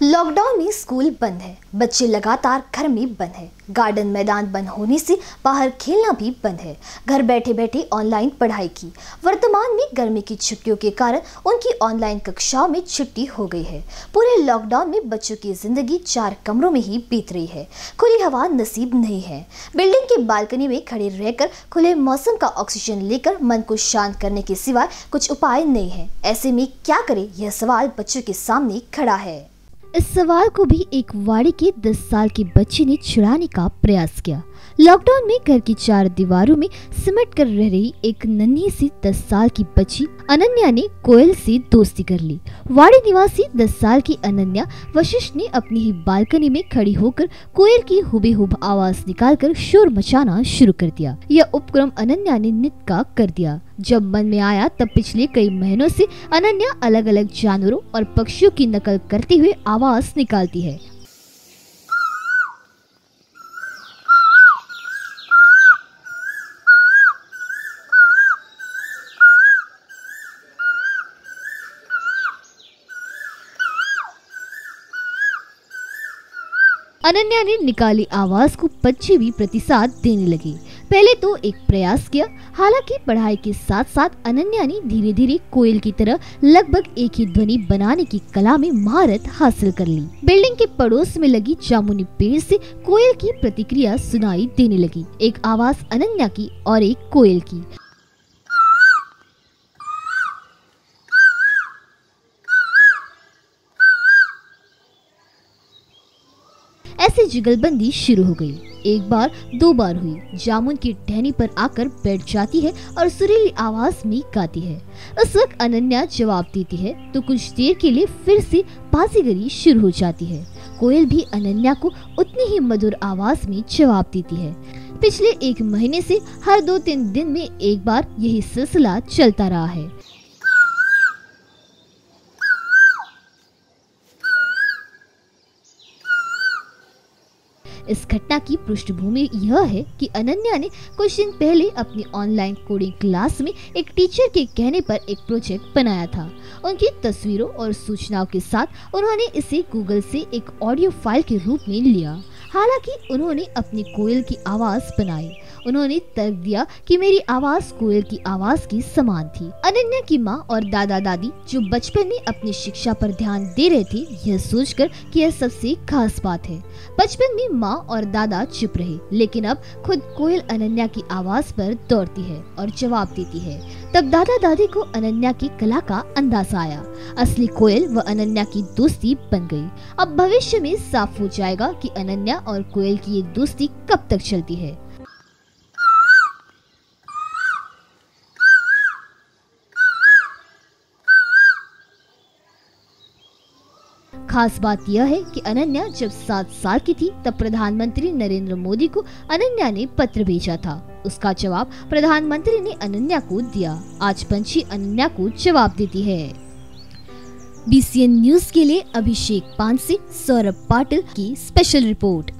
Lockdown में school बंद है, बच्चे लगातार घर में बंद है। गार्डन मैदान बंद होने से बाहर खेलना भी बंद है। घर बैठे बैठे ऑनलाइन पढ़ाई की। वर्तमान में गर्मी की छुट्टियों के कारण उनकी ऑनलाइन कक्षाओं में छुट्टी हो गई है। पूरे लॉकडाउन में बच्चों की जिंदगी 4 कमरों में ही बीत रही है। खुली हवा नसीब नहीं है। बिल्डिंग की बालकनी में खड़े रहकर खुले मौसम का ऑक्सीजन लेकर मन को शांत करने के सिवाय कुछ उपाय नहीं है। ऐसे में क्या करें, यह सवाल बच्चों के सामने खड़ा है। इस सवाल को भी एक वाड़ी के 10 साल के बच्चे ने छुड़ाने का प्रयास किया। लॉकडाउन में घर की 4 दीवारों में सिमट कर रह रही एक नन्ही सी 10 साल की बच्ची अनन्या ने कोयल से दोस्ती कर ली। वाड़ी निवासी 10 साल की अनन्या वशिष्ठ ने अपनी ही बालकनी में खड़ी होकर कोयल की हुबेहूब आवाज निकालकर शोर मचाना शुरू कर दिया। यह उपक्रम अनन्या ने नित्य का कर दिया। जब मन में आया तब पिछले कई महीनों से अनन्या अलग अलग जानवरों और पक्षियों की नकल करते हुए आवाज निकालती है। अनन्या ने निकाली आवाज को बच्चे भी प्रतिसाद देने लगे। पहले तो एक प्रयास किया, हालांकि पढ़ाई के साथ साथ अनन्या ने धीरे धीरे कोयल की तरह लगभग एक ही ध्वनि बनाने की कला में महारत हासिल कर ली। बिल्डिंग के पड़ोस में लगी जामुनी पेड़ से कोयल की प्रतिक्रिया सुनाई देने लगी। एक आवाज अनन्या की और एक कोयल की। ऐसे जुगलबंदी शुरू हो गई। एक बार 2 बार हुई। जामुन की टहनी पर आकर बैठ जाती है और सुरीली आवाज में गाती है। उस वक्त अनन्या जवाब देती है तो कुछ देर के लिए फिर से बाजीगरी शुरू हो जाती है। कोयल भी अनन्या को उतनी ही मधुर आवाज में जवाब देती है। पिछले 1 महीने से हर 2-3 दिन में एक बार यही सिलसिला चलता रहा है। इस घटना की पृष्ठभूमि यह है कि अनन्या ने कुछ दिन पहले अपनी ऑनलाइन कोडिंग क्लास में एक टीचर के कहने पर एक प्रोजेक्ट बनाया था। उनकी तस्वीरों और सूचनाओं के साथ उन्होंने इसे गूगल से एक ऑडियो फाइल के रूप में लिया। हालांकि उन्होंने अपनी कोयल की आवाज बनाई। उन्होंने तर्क दिया कि मेरी आवाज कोयल की आवाज की समान थी। अनन्या की माँ और दादा दादी जो बचपन में अपनी शिक्षा पर ध्यान दे रहे थे, यह सोचकर कि यह सबसे खास बात है। बचपन में माँ और दादा चुप रहे, लेकिन अब खुद कोयल अनन्या की आवाज पर दौड़ती है और जवाब देती है। तब दादा दादी को अनन्या की कला का अंदाजा आया। असली कोयल व अनन्या की दोस्ती बन गई। अब भविष्य में साफ हो जाएगा कि अनन्या और कोयल की ये दोस्ती कब तक चलती है। खास बात यह है कि अनन्या जब 7 साल की थी तब प्रधानमंत्री नरेंद्र मोदी को अनन्या ने पत्र भेजा था। उसका जवाब प्रधानमंत्री ने अनन्या को दिया। आज पंछी अनन्या को जवाब देती है। BCN न्यूज के लिए अभिषेक पान से सौरभ पाटिल की स्पेशल रिपोर्ट।